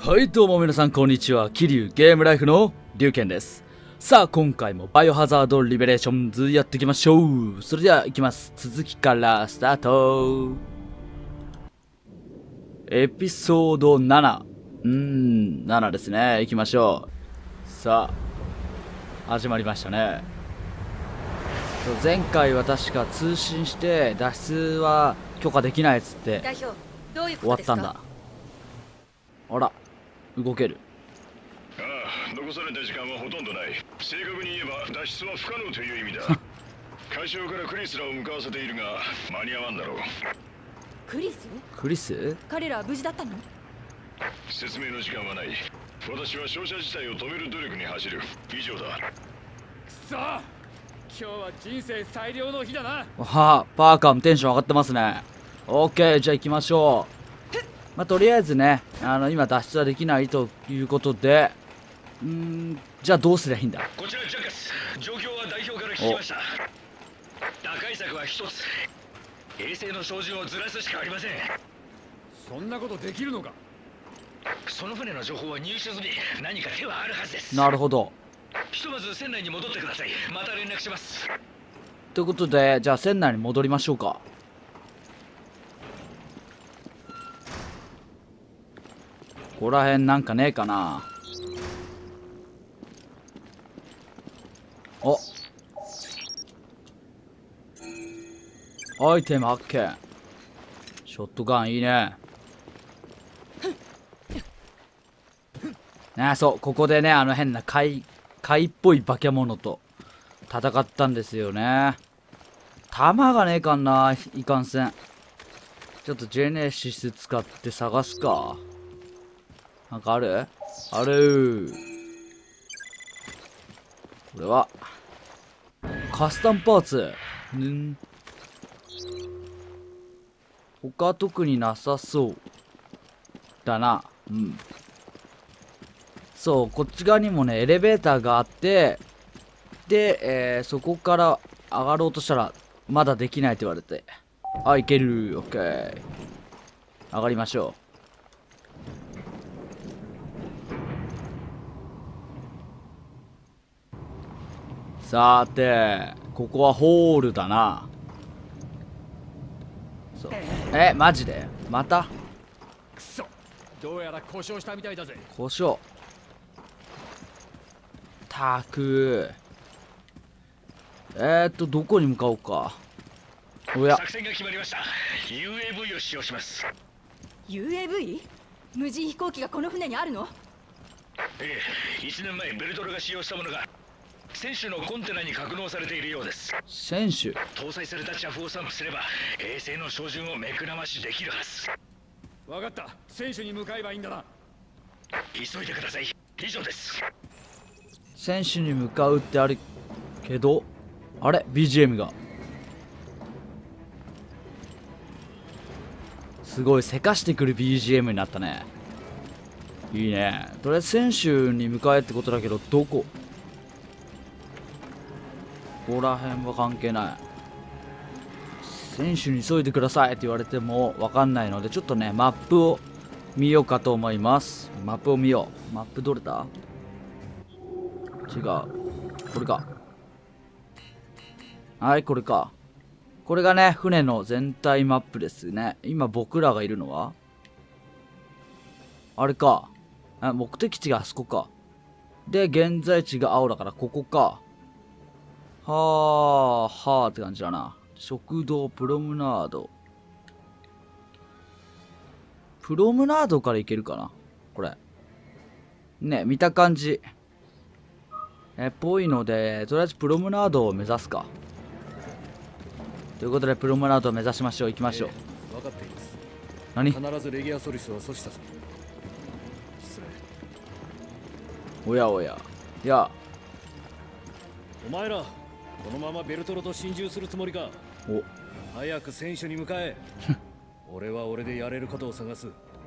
はいどうも皆さんこんにちは。桐生ゲームライフの龍賢です。さあ今回もバイオハザードリベレーションズやっていきましょう。それでは行きます。続きからスタート。エピソード7。7ですね。行きましょう。さあ始まりましたね。前回は確か通信して脱出は許可できないっつって終わったんだ。あら動ける。 ああ、残された時間はほとんどない。正確に言えば脱出は不可能という意味だ。会場からクリスらを向かわせているが間に合わんだろう。 クリス？ クリス？ 彼らは無事だったの？ 説明の時間はない。私は照射自体を止める努力に走る。以上だ。 くそ、今日は人生最良の日だな。 はあ、パーカーもテンション上がってますね。オッケー、じゃあ行きましょう。まあ、とりあえずね、今脱出はできないということで、じゃあどうすりゃいいんだ。 こちらジャッカス、状況は代表から聞きました。打開策は一つ。衛星の照準をずらすしかありません。 そんなことできるのか？ その船の情報は入手済み。何か手はあるはずです。 なるほど。 ひとまず船内に戻ってください。また連絡します。 ということで、じゃあ船内に戻りましょうか。ここら辺なんかねえかな。お、アイテム発見。ショットガンいいね。そう、ここでね、変な貝っぽい化け物と戦ったんですよね。弾がねえかんな、いかんせん。ちょっとジェネシス使って探すか。なんかある？ある。これはカスタムパーツ。他特になさそうだな。そう、こっち側にもねエレベーターがあって、で、そこから上がろうとしたらまだできないと言われて、あ、いける。オッケー、上がりましょう。さて、ここはホールだな。そう。マジでまたくそ、どうやら故障したみたいだぜ。 故障。たく。どこに向かおうか。おや、 作戦が決まりました。UAV を使用します。 UAV？ 無人飛行機がこの船にあるの？ ええ、1年前ベルトルが使用したものが船首のコンテナに格納されているようです。 選手搭載されたＪＡＦを散布すれば衛星の照準を目くらましできるはず。 わかった、選手に向かえばいいんだな。 急いでください。以上です。 選手に向かうってあるけど、あれ BGM がすごいせかしてくる BGM になったね。いいね。とりあえず選手に向かえってことだけど、どこ？ここら辺は関係ない。選手に急いでくださいって言われても分かんないので、ちょっとねマップを見ようかと思います。マップを見よう。マップどれだ？違う、これか。はい、これか。これがね船の全体マップですね。今僕らがいるのはあれか。目的地があそこか。で現在地が青だからここか。はあはあって感じだな。食堂プロムナード。プロムナードから行けるかなこれ。ね、見た感じぽいので、とりあえずプロムナードを目指すか。ということでプロムナードを目指しましょう。行きましょう。 分かっています。 何？ 必ずレギアソリスは阻止させる。失礼。 おやおや。いや、 お前らこのままベルトロと心中するつもりか？早く選手に向かえ。俺は俺でやれることを探す。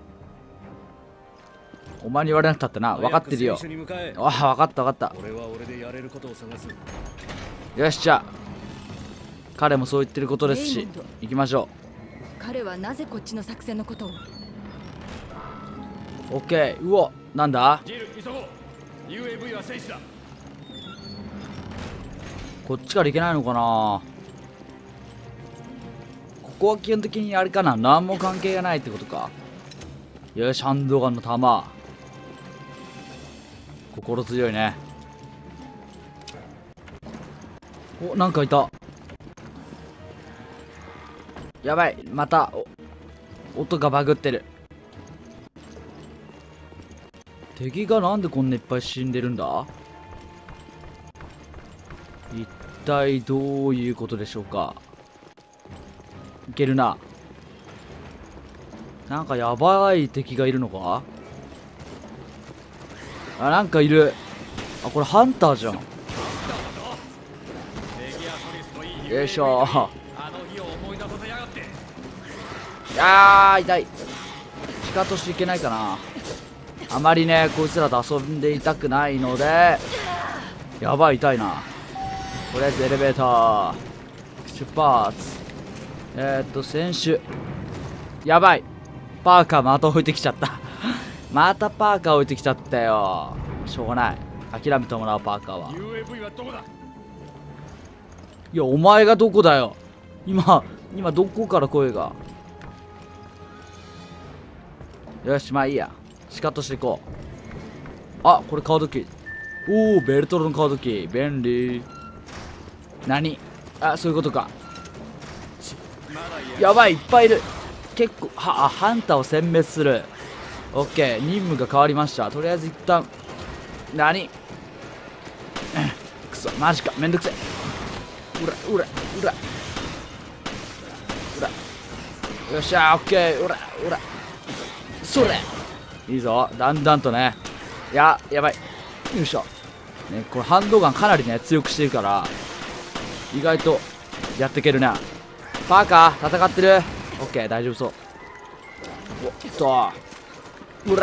お前に言われなくたってな。分かってるよ。分かった分かった。 俺は俺でやれることを探す。 よし、じゃあ彼もそう言ってることですし、行きましょ彼はなぜこっちの作戦のことを？ オッケー。うお、なんだ。 ジル急ごう。 UAV は戦士だ。 こっちから行けないのかな。ここは基本的にあれかな、何も関係がないってことか。よし、ハンドガンの弾。心強いね。お、なんかいた。やばい、また音がバグってる。敵がなんでこんないっぱい死んでるんだ。一体どういうことでしょうか。いけるな。なんかやばい敵がいるのか。あ、なんかいる。あ、これハンターじゃん。よいしょ。痛い。シカとしていけないかな。あまりね、こいつらと遊んでいたくないので。やばい、痛いな。とりあえずエレベーター出発。選手。やばい、パーカーまた置いてきちゃったまたパーカー置いてきちゃったよ。しょうがない、諦めてもらう。パーカーは。 UAV はどこだ。 いや、お前がどこだよ。今どこから声が。よし、まあいいや。シカとしていこう。あ、これカードキー。おお、ベルトロのカードキー便利。何。あ、そういうことか。やばい、いっぱいいる。結構ハンターを殲滅する。オッケー、任務が変わりました。とりあえず一旦。何くそ、マジか、めんどくせえ。うらよっしゃー、オッケー。それいいぞ。だんだんとね。やばい。よいしょね。これハンドガンかなりね強くしてるから意外とやっていけるな。パーカー戦ってる。オッケー、大丈夫そう。おっと、オッ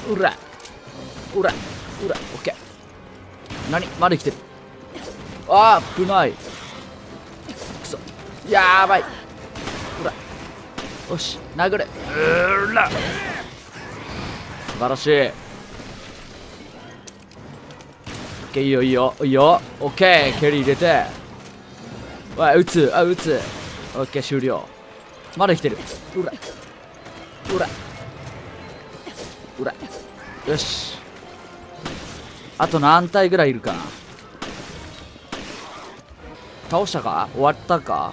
ケー。何、まだ生きてる。あー、危ない。くそ、やばい。よし、殴れ。素晴らしい。オッケー、いいよ。オッケー、蹴り入れて。わ、撃つ。オッケー、終了。まだ生きてる。よし、あと何体ぐらいいるかな。倒したか。終わったか。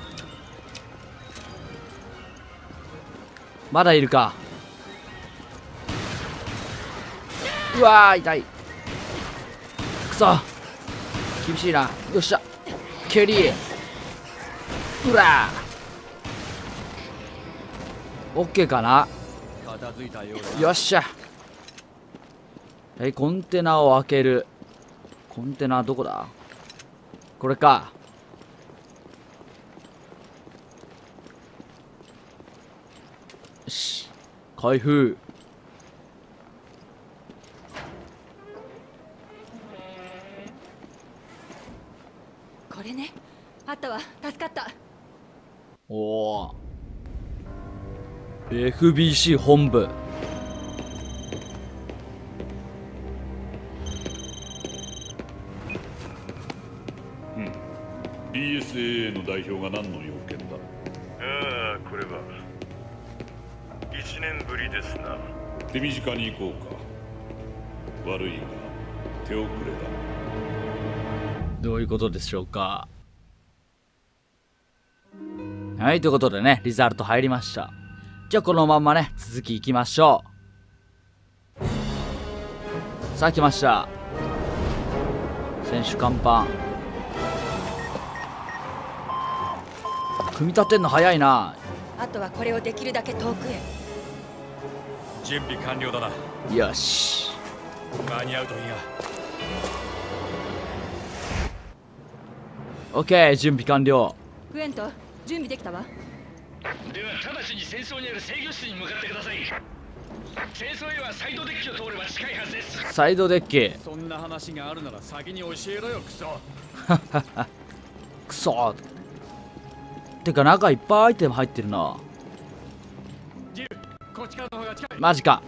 まだいるか。うわー、痛い。くそ、厳しいな。よっしゃ、蹴り。オッケーかな。よっしゃ。コンテナを開ける。コンテナどこだ。これか。よし、開封。 これね、あったわ。助かった。 おお、FBC 本部。 BSAA の代表が何の要件だ。 ああ、これは1年ぶりですな。 手短に行こうか。悪いが手遅れだ。 どういうことでしょうか。はい、ということでね、リザルト入りました。じゃあこのままね、続きいきましょう。さあ来ました。選手看板。組み立てんの早いな。 あとはこれをできるだけ遠くへ。 準備完了だな。 よし、 間に合うといいが。 オッケー、準備完了。 グエント、準備できたわ。 では直ちに戦争にある制御室に向かってください。戦争へはサイドデッキを通れば近いはずです。 サイドデッキ。 そんな話があるなら先に教えろよ、クソ。 くそ。てか中いっぱいアイテム入ってるな。 ジル、 マジか。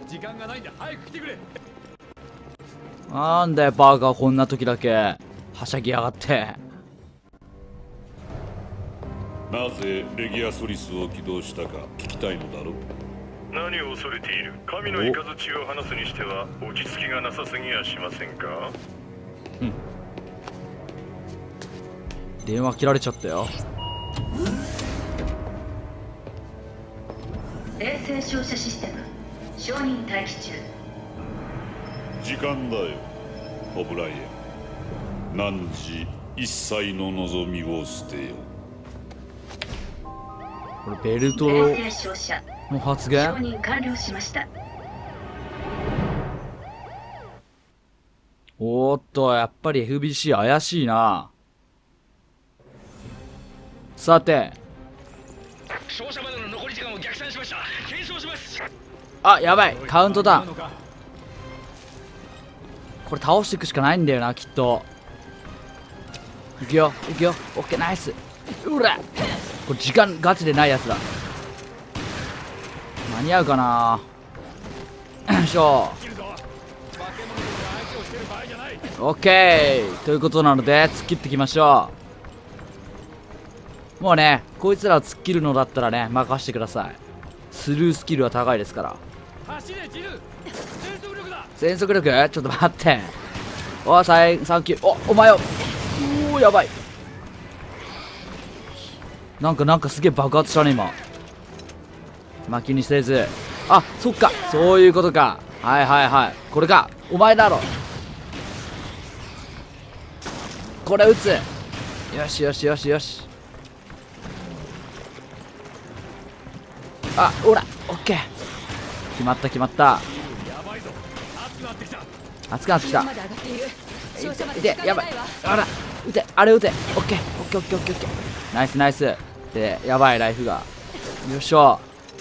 なんだよバカ、こんな時だけはしゃぎやがって。 なぜレギアソリスを起動したか聞きたいのだろう。 何を恐れている。神の雷を話すにしては落ち着きがなさすぎやしませんか。 電話切られちゃったよ。 衛星照射システム承認待機中。 時間だよオブライエン。汝一切の望みを捨てよ。 これベルト衛星照射の発承言。 認完了しました。 おーっと、やっぱり FBC 怪しいな。さて、 照射までの残り時間を逆算しました。検証します。 あ、やばい、カウントダウン。これ倒していくしかないんだよな、きっと。いくよ、いくよ。オッケー、ナイス。うら、これ時間ガチでないやつだ。間に合うかな。よいしょ。オッケーということなので突っ切っていきましょう。もうね、こいつらを突っ切るのだったらね、任せてください。スルースキルは高いですから。全速力ちょっと待って。おい、サンキュー。お前よ。おー、やばい。なんかすげえ爆発したね今。まあ気にせず。あ、そっか、そういうことか。はいはいはい、これか。お前だろ。これ撃つ。よしよしよしよし。あ、ほら、オッケー。決まった決まった。熱くなってきた。撃て、やばい。あら、撃て、あれ撃て。オッケーオッケーオッケーオッケーオッケー。ナイスナイス。で、やばいライフが。よいしょ。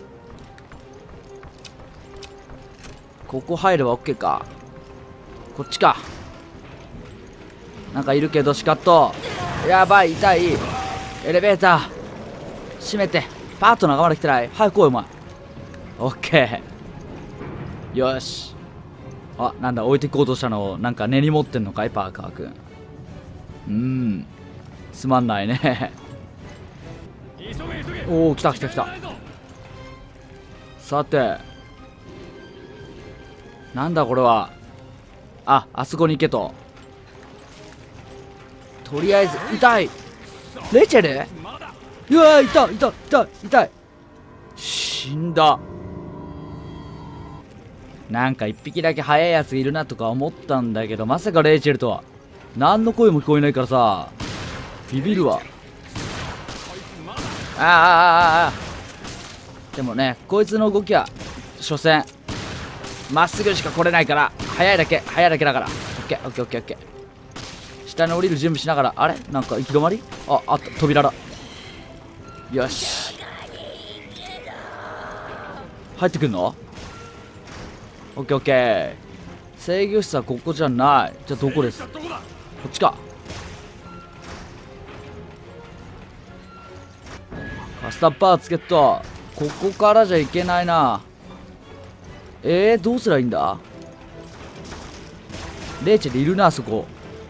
ここ入ればオッケーか。こっちか。なんかいるけど、シカット。やばい、痛い。エレベーター閉めて。パートナーがまだ来てない。早く来いお前。オッケー。よし。あ、なんだ、置いていこうとしたのをなんか根に持ってんのかい、パーカーくん。すまんないね。おお、来た来た来た。さて、なんだこれは。あ、あそこに行けと。とりあえず痛い。レイチェル。うわー、痛い痛い痛い痛い。死んだ。なんか一匹だけ速いやついるなとか思ったんだけど、まさかレイチェルとは。何の声も聞こえないからさ、ビビるわ。でもね、こいつの動きは所詮まっすぐしか来れないから、速いだけだから。オッケーオッケーオッケーオッケー。下に降りる準備しながら。あれ、なんか行き止まり。あった、扉だ。よし、入ってくんの。オッケーオッケー。制御室はここじゃない。じゃあどこです。こっちか。カスタパーツゲット。ここからじゃいけないな。どうすりゃいいんだ。レイチェルいるな、そこ。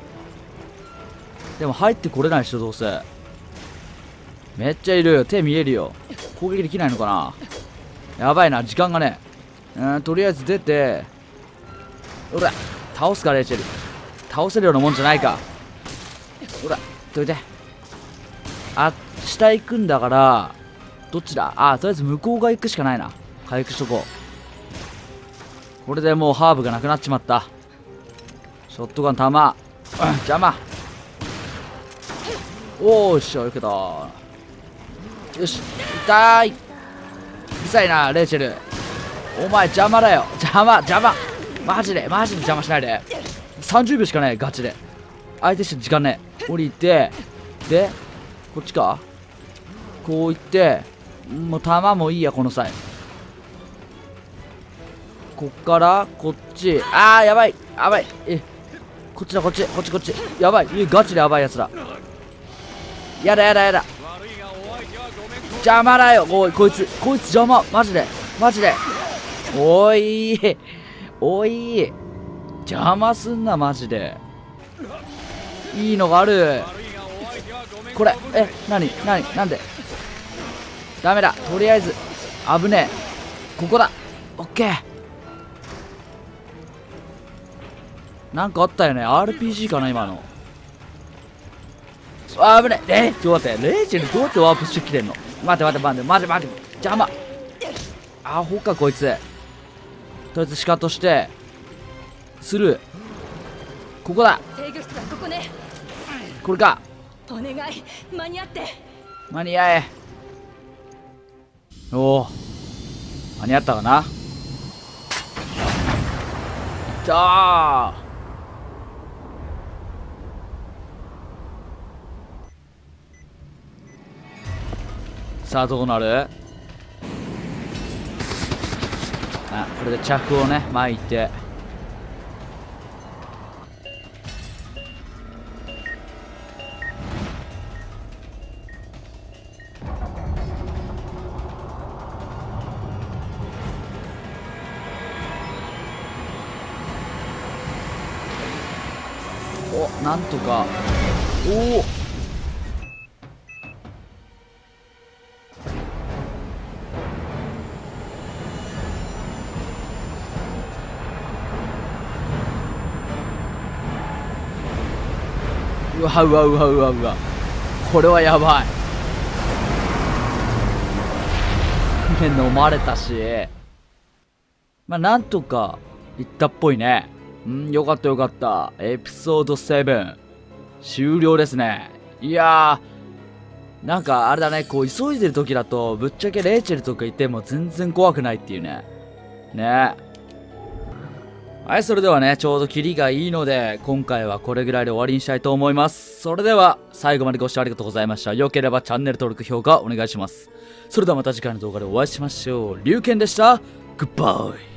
でも入ってこれないでしょ、どうせ。めっちゃいるよ。手見えるよ。攻撃できないのかな。やばいな、時間がね。とりあえず出て。ほら、倒すか、レイチェル。倒せるようなもんじゃないか。ほら、どいて。あ、下行くんだから、どっちだ。あ、とりあえず向こう側行くしかないな。回復しとこう。これでもうハーブがなくなっちまった。ショットガン弾、邪魔。おーしょ、よけた。よし、痛い。うるさいな、レイチェル。お前邪魔だよ。邪魔。マジで邪魔しないで。30秒しかない、ガチで。相手してる時間ね。降りて、で、こっちか。こう行って、もう弾もいいや、この際。こっからこっち。あー、やばい。こっちだ、こっち。やばい。ガチでやばいやつだ。やだ。邪魔だよ。こいつ邪魔。マジで。 おいおい、邪魔すんなマジで。いいのがある。これ何なんでダメだ。とりあえず危ねえ。ここだ。オッケー。なんかあったよね。 RPG かな今の。あ、危ねえ。ちょっと待って、レイチェルどうやってワープしてきてんの。待って邪魔。アホかこいつ。とりあえずシカとしてスルー。ここだ。 制御室はここね。 これか。 お願い、間に合って。 間に合え。おお、間に合ったかな。いったー。さあどうなる。あ、これで着をね巻いて。お、なんとか。おお、うわ、これはやばい。飲まれたし、まあなんとかいったっぽいね。よかったエピソード7終了ですね。いやー、なんかあれだね、こう急いでる時だとぶっちゃけレイチェルとかいても全然怖くないっていうね。はい、それではね、ちょうどキリがいいので、今回はこれぐらいで終わりにしたいと思います。それでは、最後までご視聴ありがとうございました。良ければチャンネル登録、評価お願いします。それではまた次回の動画でお会いしましょう。龍拳でした。グッバイ。